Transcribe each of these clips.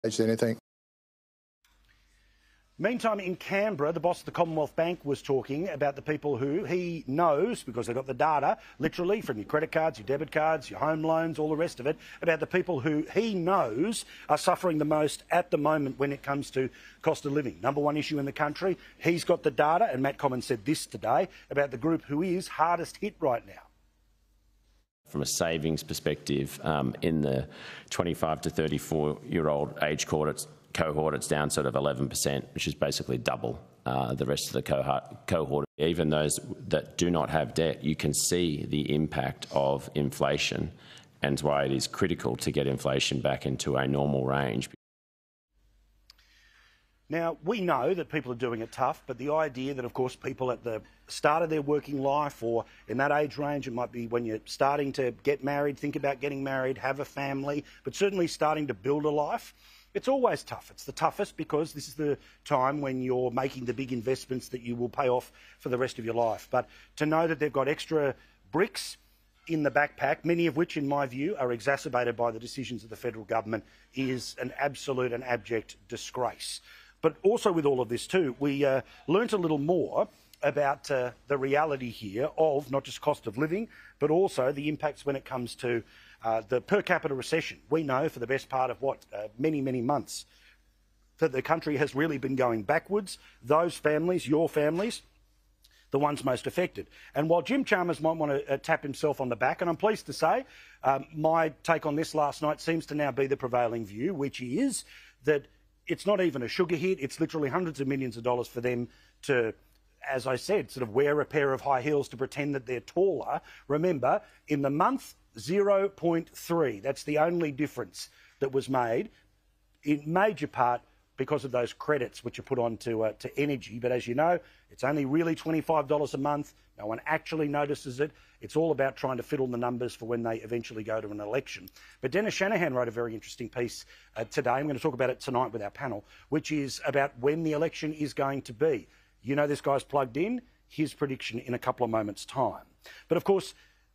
Anything? Meantime, in Canberra, the boss of the Commonwealth Bank was talking about the people who he knows, because they've got the data, literally, from your credit cards, your debit cards, your home loans, all the rest of it, about the people who he knows are suffering the most at the moment when it comes to cost of living. Number one issue in the country. He's got the data, and Matt Commons said this today about the group who is hardest hit right now. From a savings perspective, in the 25 to 34-year-old age cohort, it's down sort of 11%, which is basically double the rest of the cohort. Even those that do not have debt, you can see the impact of inflation, and why it is critical to get inflation back into a normal range. Now, we know that people are doing it tough, but the idea that, of course, people at the start of their working life, or in that age range, it might be when you're starting to get married, think about getting married, have a family, but certainly starting to build a life, it's always tough. It's the toughest because this is the time when you're making the big investments that you will pay off for the rest of your life. But to know that they've got extra bricks in the backpack, many of which, in my view, are exacerbated by the decisions of the federal government, is an absolute and abject disgrace. But also with all of this too, we learnt a little more about the reality here of not just cost of living, but also the impacts when it comes to the per capita recession. We know for the best part of many, many months that the country has really been going backwards. Those families, your families, the ones most affected. And while Jim Chalmers might want to tap himself on the back, and I'm pleased to say my take on this last night seems to now be the prevailing view, which is that it's not even a sugar hit. It's literally hundreds of millions of dollars for them to, as I said, sort of wear a pair of high heels to pretend that they're taller. Remember, in the month 0.3, that's the only difference that was made, in major part because of those credits which are put on to energy. But as you know, it's only really $25 a month. No one actually notices it. It's all about trying to fiddle the numbers for when they eventually go to an election. But Dennis Shanahan wrote a very interesting piece today. I'm going to talk about it tonight with our panel, which is about when the election is going to be. You know, this guy's plugged in. His prediction in a couple of moments' time. But of course,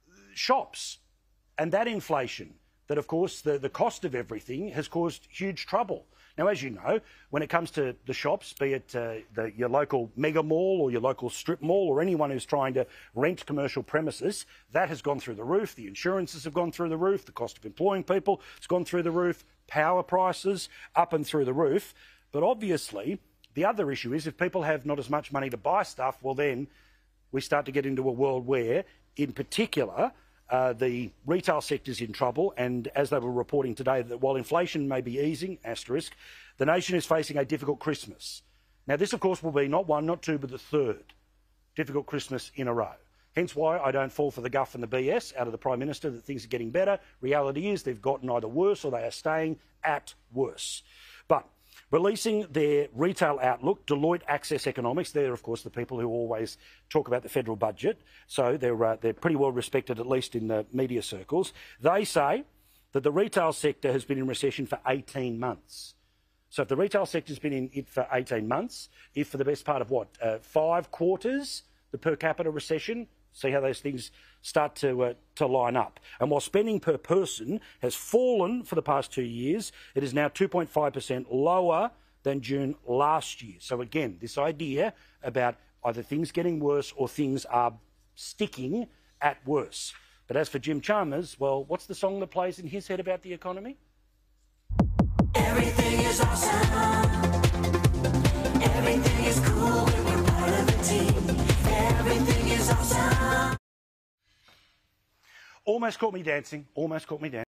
shops and that inflation, that of course the cost of everything has caused huge trouble. Now, as you know, when it comes to the shops, be it your local mega mall or your local strip mall or anyone who's trying to rent commercial premises, that has gone through the roof. The insurances have gone through the roof. The cost of employing people has gone through the roof. Power prices up and through the roof. But obviously, the other issue is if people have not as much money to buy stuff, well, then we start to get into a world where, in particular, the retail sector's in trouble, and as they were reporting today, that while inflation may be easing, asterisk, the nation is facing a difficult Christmas. Now, this, of course, will be not one, not two, but the third difficult Christmas in a row. Hence why I don't fall for the guff and the BS out of the Prime Minister that things are getting better. Reality is they've gotten either worse or they are staying at worse. But releasing their retail outlook, Deloitte Access Economics, they're, of course, the people who always talk about the federal budget, so they're pretty well respected, at least in the media circles. They say that the retail sector has been in recession for 18 months. So if the retail sector's been in it for 18 months, if for the best part of 5 quarters, the per capita recession, see how those things start to line up. And while spending per person has fallen for the past 2 years, it is now 2.5% lower than June last year. So again, this idea about either things getting worse or things are sticking at worse. But as for Jim Chalmers, well, what's the song that plays in his head about the economy? Everything is awesome. Everything is cool when we're part of a team. Everything is awesome. Almost caught me dancing. Almost caught me dancing.